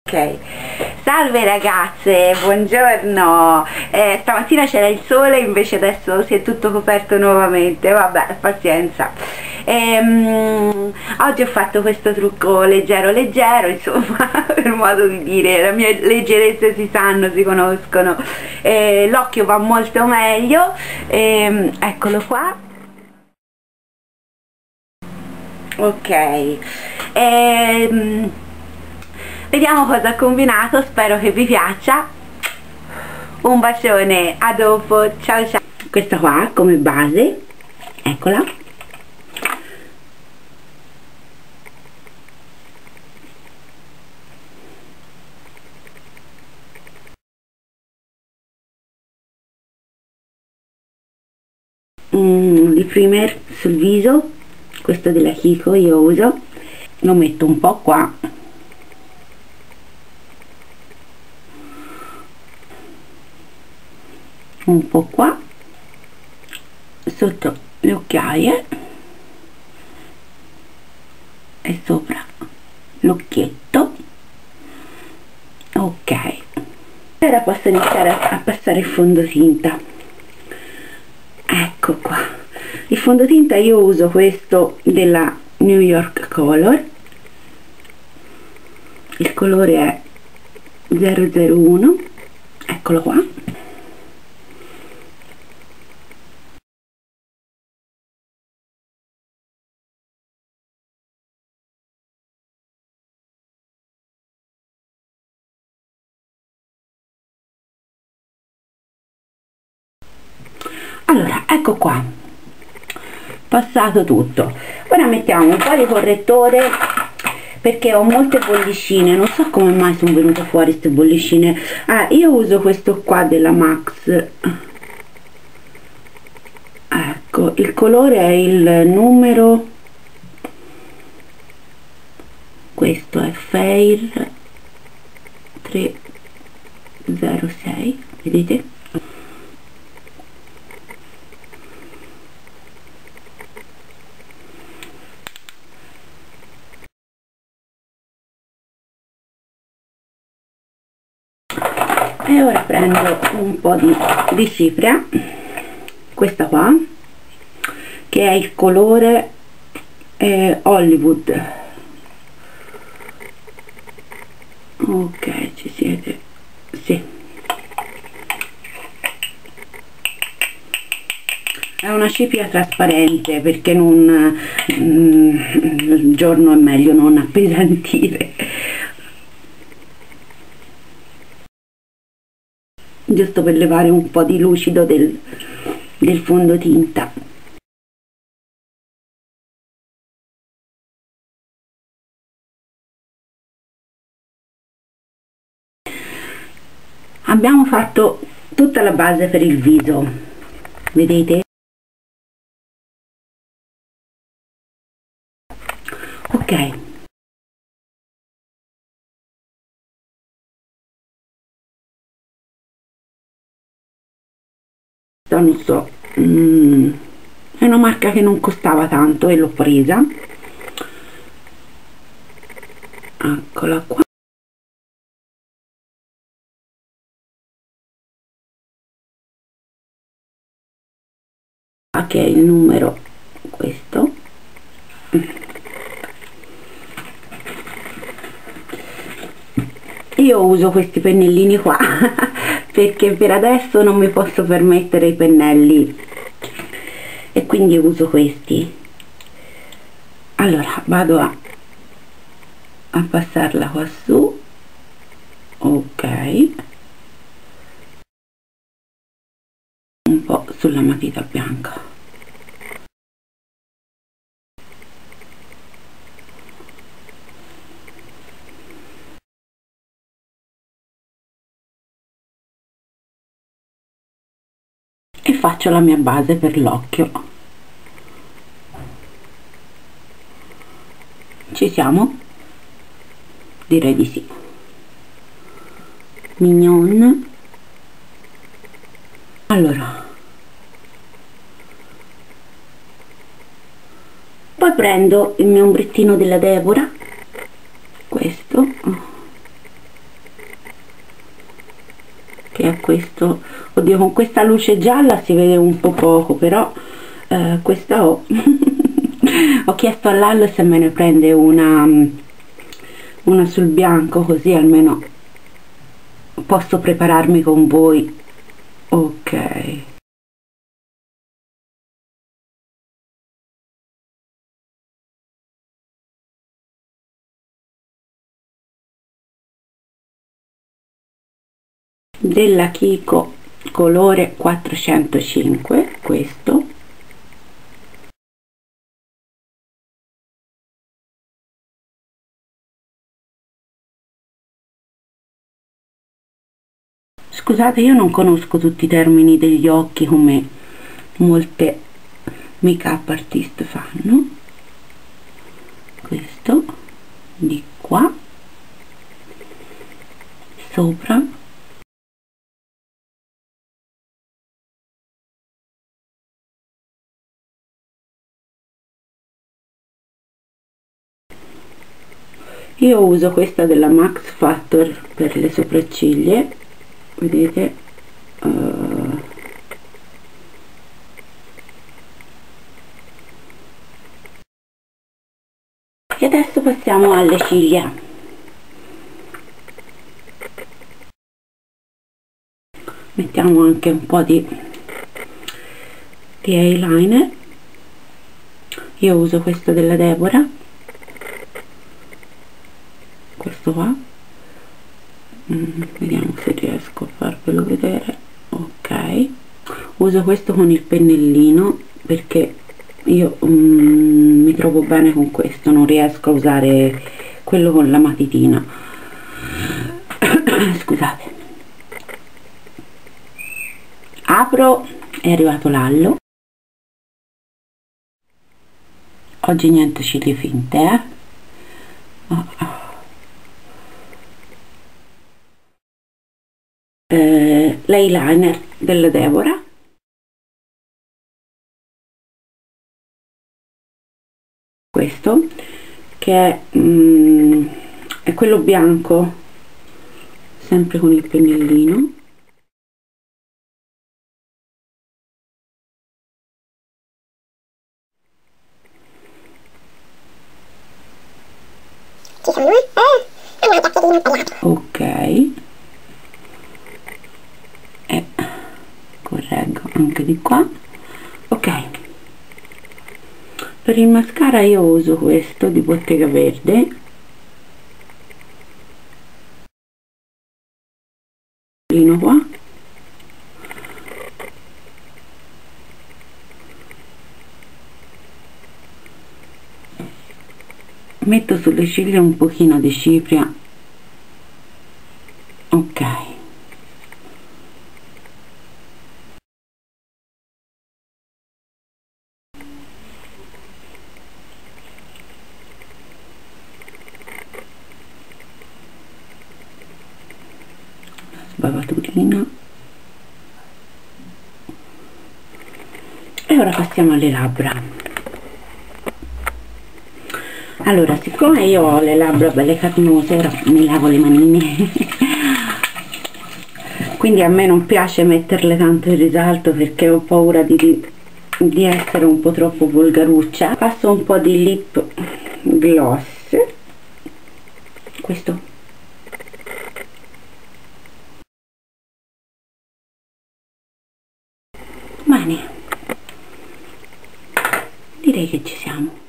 Ok, salve ragazze, buongiorno. Stamattina c'era il sole, invece adesso si è tutto coperto nuovamente, vabbè, pazienza. Oggi ho fatto questo trucco leggero leggero, insomma, per modo di dire, le mie leggerezze si sanno, si conoscono. L'occhio va molto meglio, eccolo qua. Ok. Vediamo cosa ho combinato, spero che vi piaccia. Un bacione, a dopo, ciao ciao. Questa qua come base, eccola. Il primer sul viso, questo della Kiko io uso, lo metto un po' qua, un po' qua sotto le occhiaie e sopra l'occhietto. Ok, ora posso iniziare a passare il fondotinta. Ecco qua, il fondotinta io uso questo della New York Color, il colore è 001, eccolo qua. Allora, ecco qua, passato tutto. Ora mettiamo un po' di correttore perché ho molte bollicine, non so come mai sono venute fuori queste bollicine. Io uso questo qua della Max, ecco, il colore è il numero, questo è Fair 306, vedete? E ora prendo un po' di cipria, questa qua, che è il colore Hollywood. Ok, ci siete? Sì. È una cipria trasparente perché non il giorno è meglio non appesantire. Giusto per levare un po' di lucido del fondotinta. Abbiamo fatto tutta la base per il viso, vedete? Ok. Non so, è una marca che non costava tanto e l'ho presa. Eccola qua. Che è il numero questo. Io uso questi pennellini qua perché per adesso non mi posso permettere i pennelli e quindi uso questi. Allora vado a passarla qua su, ok, un po' sulla matita bianca. E faccio la mia base per l'occhio. Ci siamo? Direi di sì. Mignon. Allora, poi prendo il mio ombrettino della Deborah, questo, che è questo. Oddio, con questa luce gialla si vede un po' poco, però questa ho. Ho chiesto all'Allo se me ne prende una sul bianco, così almeno posso prepararmi con voi. Ok. Della Kiko colore 405, questo. Scusate, io non conosco tutti i termini degli occhi come molte make-up artist fanno. Questo di qua sopra, io uso questa della Max Factor per le sopracciglia, vedete, e adesso passiamo alle ciglia. Mettiamo anche un po' di eyeliner. Io uso questo della Deborah, questo qua. Vediamo se riesco a farvelo vedere. Ok, uso questo con il pennellino perché io mi trovo bene con questo, non riesco a usare quello con la matitina. Scusate, apro, è arrivato l'allo. Oggi niente ciglia finte, l'eyeliner della Deborah, questo che è quello bianco, sempre con il pennellino. Ok, e correggo anche di qua. Ok, per il mascara io uso questo di Bottega Verde, qua, metto sulle ciglia un pochino di cipria. Ok, sbavaturina, e ora passiamo alle labbra. Allora, siccome io ho le labbra belle carnose, ora mi lavo le manine quindi a me non piace metterle tanto in risalto perché ho paura di essere un po' troppo volgaruccia. Passo un po' di lip gloss, questo bene, direi che ci siamo.